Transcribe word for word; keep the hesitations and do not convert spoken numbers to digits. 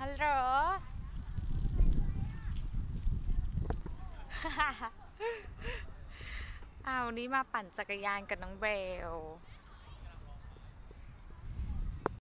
ลโหลอ้าววันนี้มาปั่นจักรยานกับน้องเบล